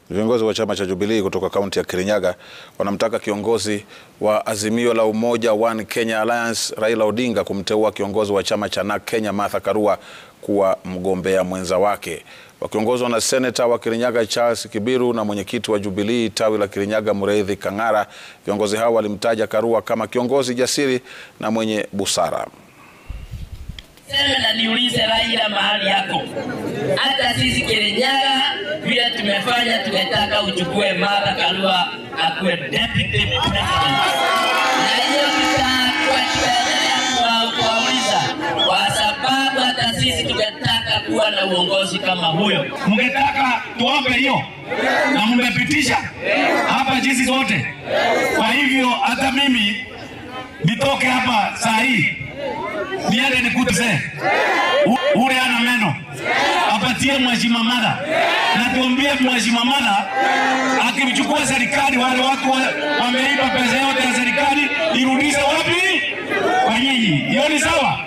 Viongozi wa chama cha Jubilee kutoka kaunti ya Kirinyaga wanamtaka kiongozi wa Azimio la Umoja One Kenya Alliance Raila Odinga kumteua kiongozi wa chama cha NAK Kenya Martha Karua kuwa mgombea mwenza wake. Wakiongozwa na seneta wa Kirinyaga Charles Kibiru na mwenyekiti wa Jubilee tawi la Kirinyaga Muriithi Kang'ara, viongozi hao walimtaja Karua kama kiongozi jasiri na mwenye busara. Sema na niulize Raila mahali yako. Hata sisi Kirinyaga vile tumefanya, tumetaka uchukue Martha Karua akuwe deputy president. Na hiyo tutakuwa tunaendelea kuwauliza kwa sababu hata sisi tungetaka kuwa na uongozi kama huyo. Mngetaka tuombe hiyo na mmepitisha hapa jinsi zote. Kwa hivyo hata mimi nitoke hapa saa hii niende nikute ule ana meno apatie mheshimiwa Martha, na tuambie mheshimiwa Martha akimchukua serikali, wale watu wameiba pesa yote ya serikali irudishe wapi? Kwa nyinyi. Hiyo ni sawa?